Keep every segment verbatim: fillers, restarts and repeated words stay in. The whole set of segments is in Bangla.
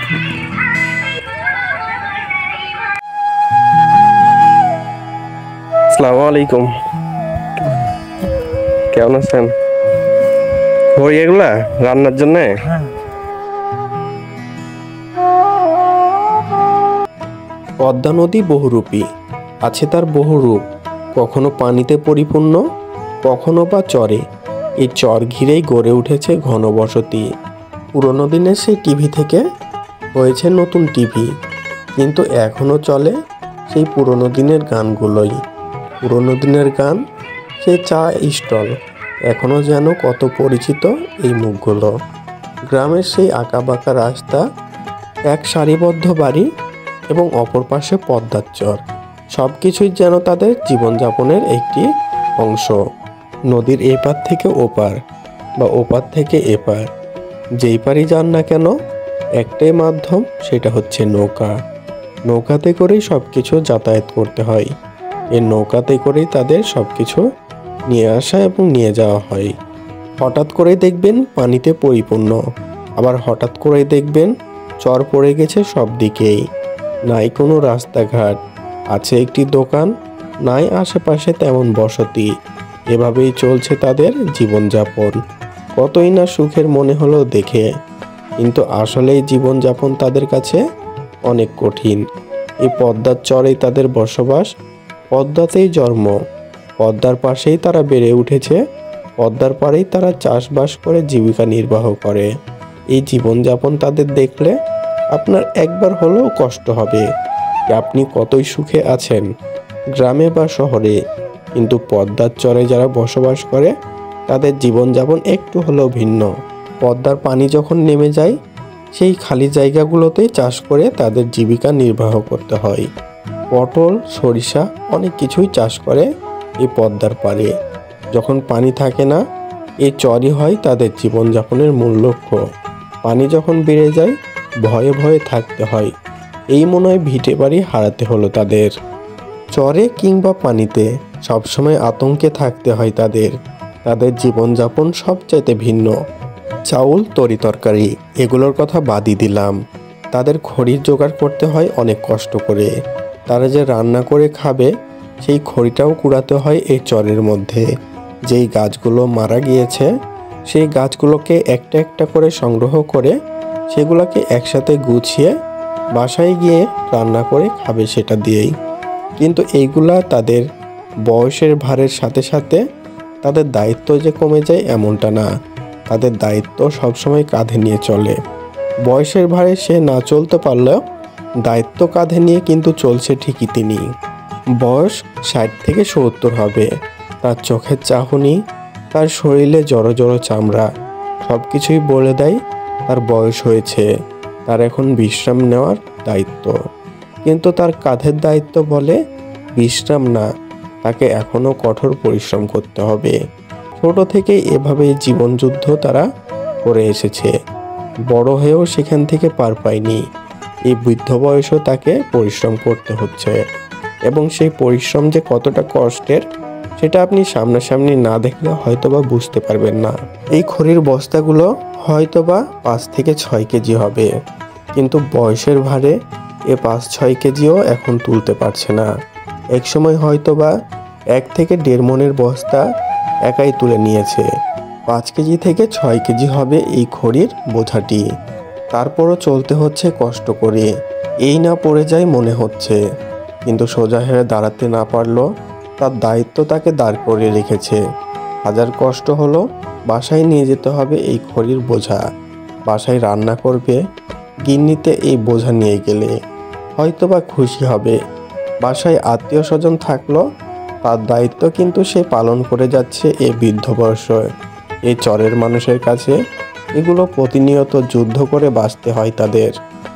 আসসালামু আলাইকুম, কেমন আছেন? খড়ি এগুলা রান্নার জন্য? পদ্মা নদী বহুরূপী, আছে তার বহু রূপ। কখনো পানিতে পরিপূর্ণ, কখনো বা চরে। এই চর ঘিরেই গড়ে উঠেছে ঘনবসতি। পুরনো দিনের সেই টিভি থেকে হয়েছে নতুন টিভি, কিন্তু এখনও চলে সেই পুরনো দিনের গানগুলোই। পুরনো দিনের গান, সেই চা স্টল, এখনও যেন কত পরিচিত এই মুখগুলো। গ্রামের সেই আঁকাবাঁকা রাস্তা, এক সারিবদ্ধ বাড়ি এবং অপর পাশে পদ্মার চর, সব কিছুই যেন তাদের জীবনযাপনের একটি অংশ। নদীর এপার থেকে ওপার বা ওপার থেকে এপার, যেই পারই যান না কেন একটাই মাধ্যম, সেটা হচ্ছে নৌকা। নৌকাতে করেই সব কিছু যাতায়াত করতে হয়। এই নৌকাতে করেই তাদের সব কিছু নিয়ে আসা এবং নিয়ে যাওয়া হয়। হঠাৎ করেই দেখবেন পানিতে পরিপূর্ণ, আবার হঠাৎ করেই দেখবেন চর পড়ে গেছে সব দিকেই। নাই কোনো রাস্তাঘাট, আছে একটি দোকান, নাই আশেপাশে তেমন বসতি। এভাবেই চলছে তাদের জীবনযাপন। কতই না সুখের মনে হলো দেখে, কিন্তু আসলেই জীবনযাপন তাদের কাছে অনেক কঠিন। এই পদ্মার চরেই তাদের বসবাস, পদ্মাতেই জন্ম, পদ্মার পাশেই তারা বেড়ে উঠেছে, পদ্মার পাড়েই তারা চাষবাস করে জীবিকা নির্বাহ করে। এই জীবনযাপন তাদের দেখলে আপনার একবার হলেও কষ্ট হবে যে আপনি কতই সুখে আছেন গ্রামে বা শহরে, কিন্তু পদ্মার চরে যারা বসবাস করে তাদের জীবনযাপন একটু হলেও ভিন্ন। পদ্মার পানি যখন নেমে যায়, সেই খালি জায়গাগুলোতেই চাষ করে তাদের জীবিকা নির্বাহ করতে হয়। পটল, সরিষা, অনেক কিছুই চাষ করে এই পদ্মার পাড়ে। যখন পানি থাকে না, এই চরই হয় তাদের জীবনযাপনের মূল লক্ষ্য। পানি যখন বেড়ে যায়, ভয়ে ভয়ে থাকতে হয়। এই মনে হয় ভিটে বাড়ি হারাতে হলো তাদের। চরে কিংবা পানিতে সবসময় আতঙ্কে থাকতে হয় তাদের। তাদের জীবনযাপন সবচাইতে ভিন্ন। চাউল, তরি তরকারি এগুলোর কথা বাদই দিলাম, তাদের খড়ির জোগাড় করতে হয় অনেক কষ্ট করে। তারা যে রান্না করে খাবে, সেই খড়িটাও কুড়াতে হয় এই চরের মধ্যে। যেই গাছগুলো মারা গিয়েছে, সেই গাছগুলোকে একটা একটা করে সংগ্রহ করে সেগুলোকে একসাথে গুছিয়ে বাসায় গিয়ে রান্না করে খাবে সেটা দিয়েই। কিন্তু এইগুলা তাদের বয়সের ভারের সাথে সাথে তাদের দায়িত্ব যে কমে যায় এমনটা না, তাদের দায়িত্ব সবসময় কাঁধে নিয়ে চলে। বয়সের ভারে সে না চলতে পারলেও দায়িত্ব কাঁধে নিয়ে কিন্তু চলছে ঠিকই তিনি। বয়স ষাট থেকে সত্তর হবে, তার চোখের চাহনি, তার শরীরে জড়ো জড়ো চামড়া সব কিছুই বলে দেয় তার বয়স হয়েছে, তার এখন বিশ্রাম নেওয়ার দায়িত্ব। কিন্তু তার কাঁধের দায়িত্ব বলে বিশ্রাম না, তাকে এখনও কঠোর পরিশ্রম করতে হবে। ছোট থেকে এভাবেই জীবনযুদ্ধ তারা করে এসেছে, বড় হয়েও সেখান থেকে পার পায়নি। এই বৃদ্ধ বয়সেও তাকে পরিশ্রম করতে হচ্ছে, এবং সেই পরিশ্রম যে কতটা কষ্টের সেটা আপনি সামনাসামনি না দেখলে হয়তোবা বুঝতে পারবেন না। এই খড়ির বস্তাগুলো হয়তোবা পাঁচ থেকে ছয় কেজি হবে, কিন্তু বয়সের ভারে এ পাঁচ ছয় কেজিও এখন তুলতে পারছে না। একসময় হয়তোবা এক থেকে দেড় মনের বস্তা একাই তুলে নিয়েছে। পাঁচ কেজি থেকে ছয় কেজি হবে এই খড়ির বোঝাটি। তারপরও চলতে হচ্ছে কষ্ট করে, এই না পড়ে যায় মনে হচ্ছে, কিন্তু সোজা হয়ে দাঁড়াতে না পারলো তার দায়িত্ব তাকে দাঁড় করিয়ে রেখেছে। হাজার কষ্ট হলো, বাসায় নিয়ে যেতে হবে এই খড়ির বোঝা। বাসায় রান্না করবে, গিন্নিতে এই বোঝা নিয়ে গেলে হয়তোবা খুশি হবে। বাসায় আত্মীয় স্বজন থাকলো, তার দায়িত্ব কিন্তু সে পালন করে যাচ্ছে এই বৃদ্ধ বয়সে। এই চরের মানুষের কাছে এগুলো প্রতিনিয়ত যুদ্ধ করে বাঁচতে হয় তাদের।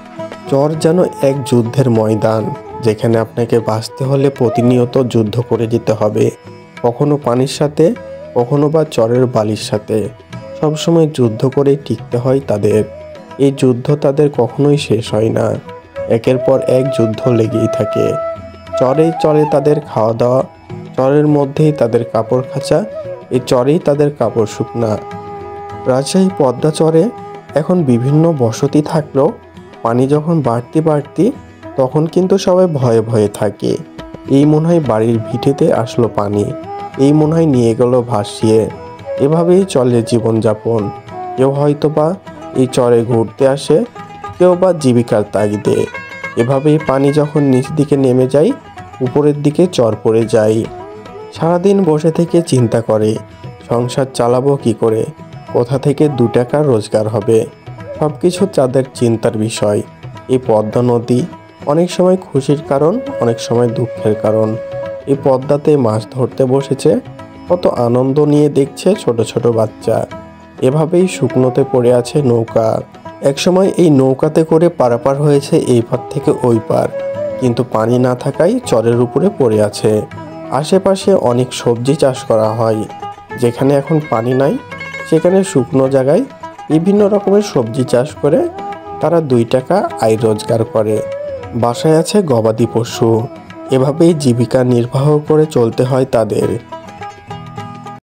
চর যেন এক যুদ্ধের ময়দান, যেখানে আপনাকে বাঁচতে হলে প্রতিনিয়ত যুদ্ধ করে যেতে হবে। কখনো পানির সাথে, কখনো বা চরের বালির সাথে, সবসময় যুদ্ধ করে টিকতে হয় তাদের। এই যুদ্ধ তাদের কখনোই শেষ হয় না, একের পর এক যুদ্ধ লেগেই থাকে। চরে চরে তাদের খাওয়া দাওয়া, চরের মধ্যেই তাদের কাপড় খাঁচা, এই চরেই তাদের কাপড় শুকনা। রাজশাহী পদ্মা চরে এখন বিভিন্ন বসতি থাকলেও পানি যখন বাড়তি বাড়তি তখন কিন্তু সবাই ভয়ে ভয়ে থাকে। এই মনে হয় বাড়ির ভিটেতে আসলো পানি, এই মনে হয় নিয়ে গেল ভাসিয়ে। এভাবেই চলে জীবনযাপন। কেউ হয়তো বা এই চরে ঘুরতে আসে, কেউ বা জীবিকার তাগিদে। এভাবেই পানি যখন নিচ দিকে নেমে যায়, উপরের দিকে চর পড়ে যায়। সারাদিন বসে থেকে চিন্তা করে সংসার চালাবো কি করে, কোথা থেকে দু টাকা রোজগার হবে। সব কিছু তাদের চিন্তার বিষয়। এই পদ্মা নদী অনেক সময় খুশির কারণ, অনেক সময় দুঃখের কারণ। এই পদ্মাতে মাছ ধরতে বসেছে, কত আনন্দ নিয়ে দেখছে ছোট ছোট বাচ্চা। এভাবেই শুকনোতে পড়ে আছে নৌকা। একসময় এই নৌকাতে করে পারাপার হয়েছে এই পার থেকে ওই পার, কিন্তু পানি না থাকায় চরের উপরে পড়ে আছে। আশেপাশে অনেক সবজি চাষ করা হয়। যেখানে এখন পানি নাই সেখানে শুকনো জায়গায় বিভিন্ন রকমের সবজি চাষ করে তারা দুই টাকা আয় রোজগার করে। বাসায় আছে গবাদি পশু। এভাবেই জীবিকা নির্বাহ করে চলতে হয় তাদের।